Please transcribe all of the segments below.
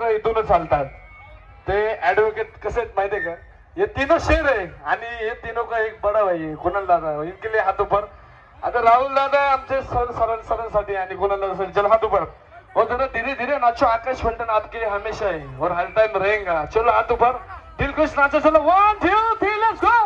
इथूनच चालतात. ते ऍडव्होकेट कसे आहेत माहितीये का, ये तीनों शेर है आणि ये तीनों का एक बड़ा भाई है कुणाल दादा, इनके लिए हाथ ऊपर. आता राहुल दादा आमचे सरांसाठी आणि कुणाल दादा सर, चलो हाथ ऊपर. और जरा धीरे धीरे नाचो, आकाश फलटन आपके हमेशा है और हर टाइम रहेगा. चलो हाथ ऊपर, दिल खुश नाचो. चलो 1 2 3 let's go.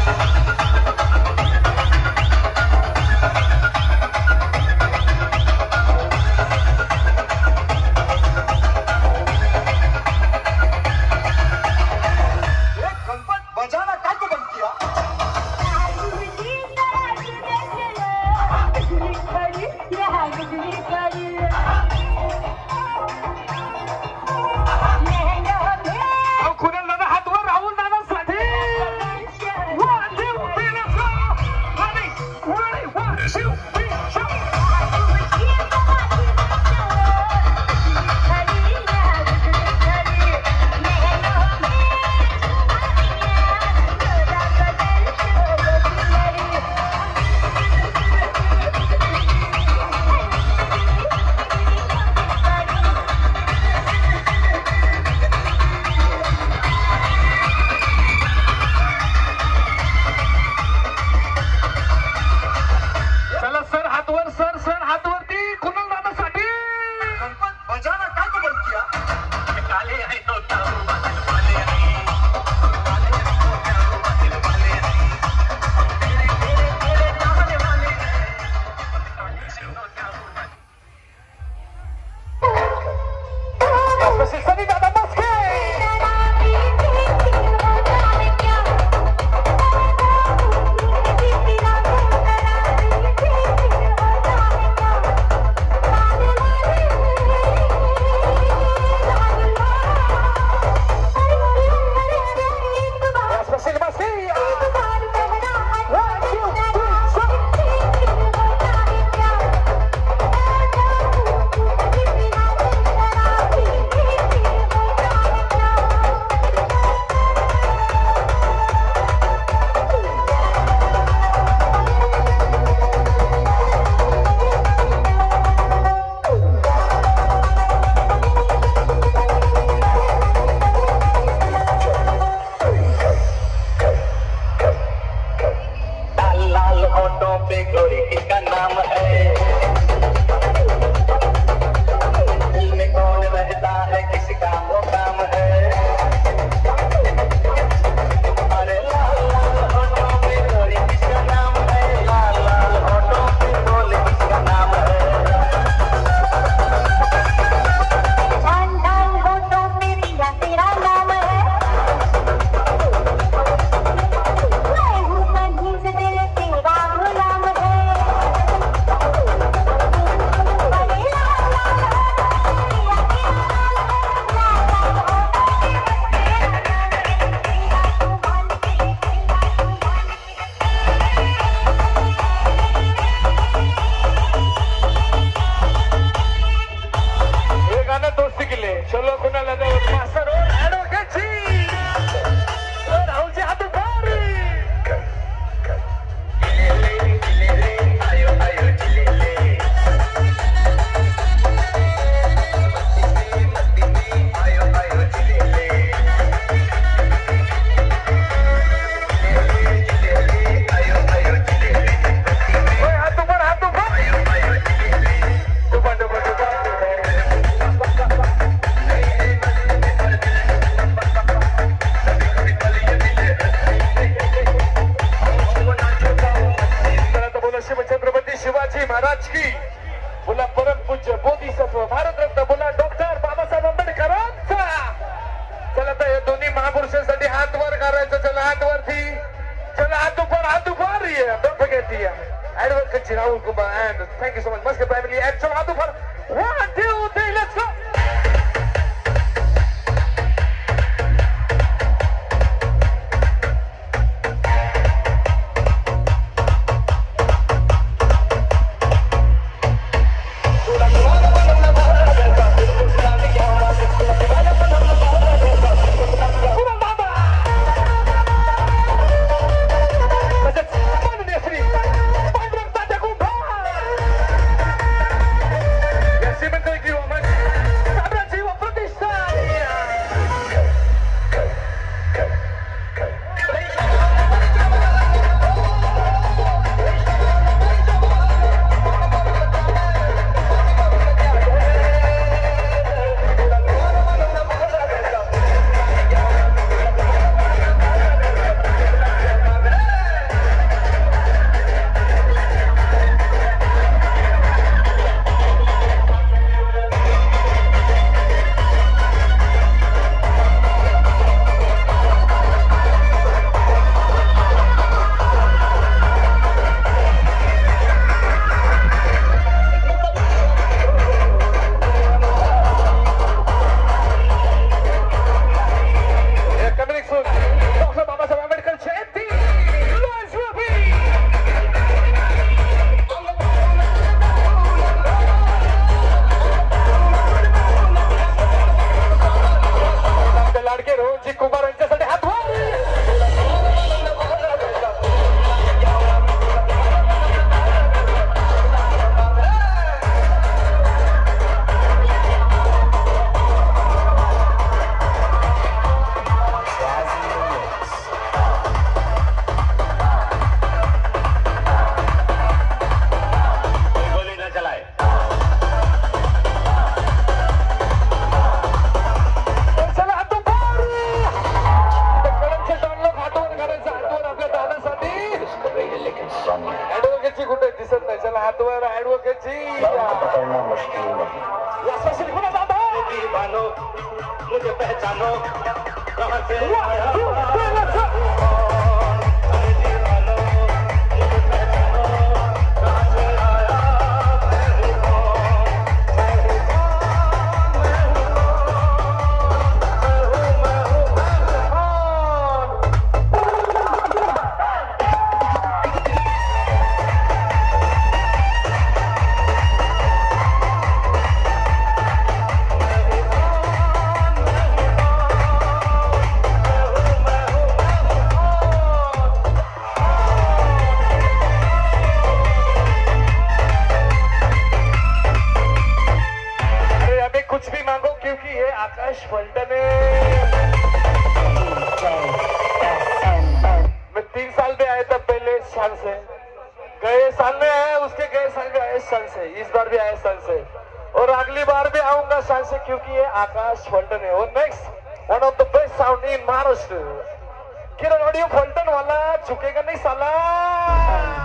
Rahul Kumar, and thank you so much, Muscat family, and chalo hath upar, 1 2 3 let's go. Advocate ji पकड़ना मुश्किल नहीं। या स्पेशल गुना दादा दीवानो मुझे पहचानो कहाँ से आया कुछ भी मांगो क्योंकि ये आकाश फल्टन है। मैं 3 साल में आया था पहले इस साल से, गए साल में आया, उसके गए साल में आया साल से, इस बार भी आया साल से और अगली बार भी आऊंगा साल से क्योंकि ये आकाश फल्टन है। और next one of the best sound in Maharashtra, Kiran audio Phaltan वाला झुकेगा नहीं साला।